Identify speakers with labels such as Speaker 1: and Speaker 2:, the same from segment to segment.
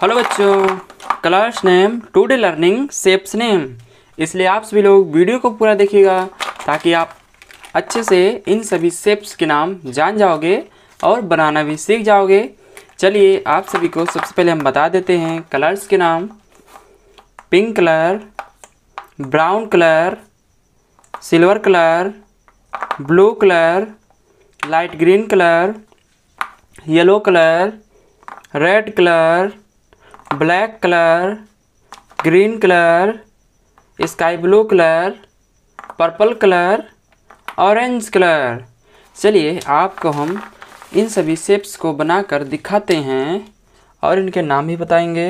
Speaker 1: Hello बच्चों, colours name today learning shapes name. इसलिए आप सभी लोग वीडियो को पूरा देखिएगा ताकि आप अच्छे से इन सभी शेप्स के नाम जान जाओगे और बनाना भी सीख जाओगे। चलिए आप सभी को सबसे पहले हम बता देते हैं कलर्स के नाम। Pink colour, brown colour, silver colour, blue colour, light green colour, yellow colour, red colour, black colour, green colour, sky blue colour, purple colour, orange colour. चलिए आपको हम इन सभी शेप्स को बनाकर दिखाते हैं और इनके नाम भी बताएंगे।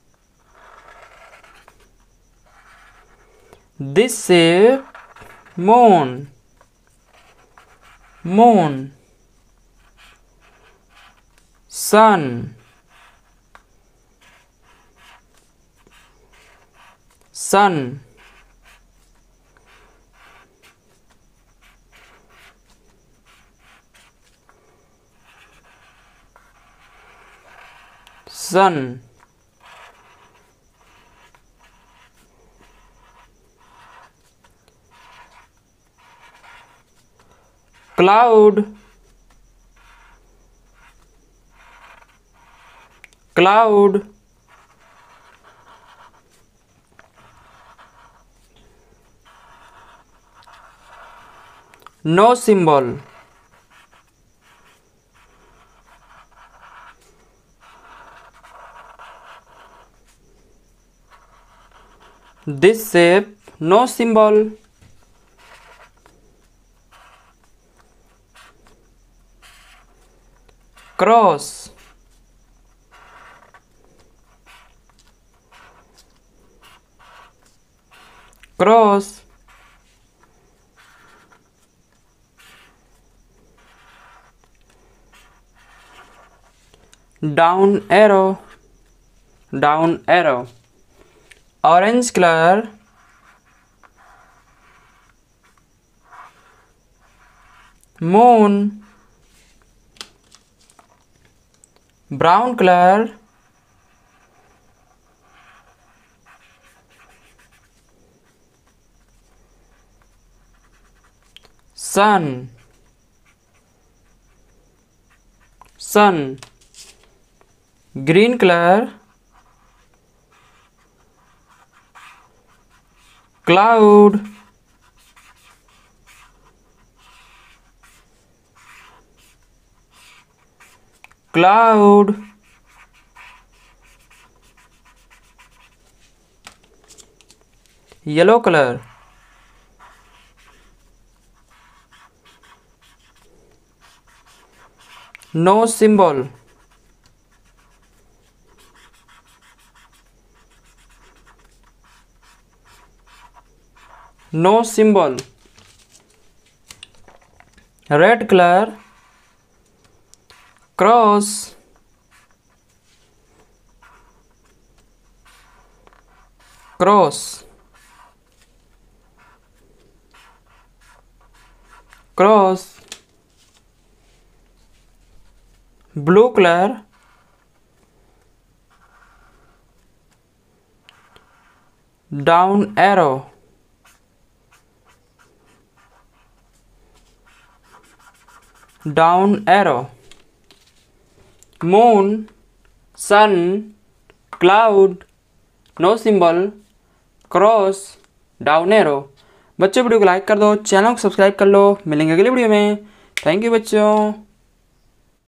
Speaker 1: This shape moon, moon. Sun, sun, sun, cloud, cloud, no symbol, this shape no symbol, cross, cross, down arrow, down arrow, orange color, moon, brown color, sun, sun, green color, cloud, cloud, yellow color, no symbol, no symbol, red color, cross, cross, cross, blue color, down arrow, down arrow, moon, sun, cloud, no symbol, cross, down arrow। बच्चों video को like कर दो, channel को subscribe कर लो। मिलेंगे अगले video में। Thank you बच्चों।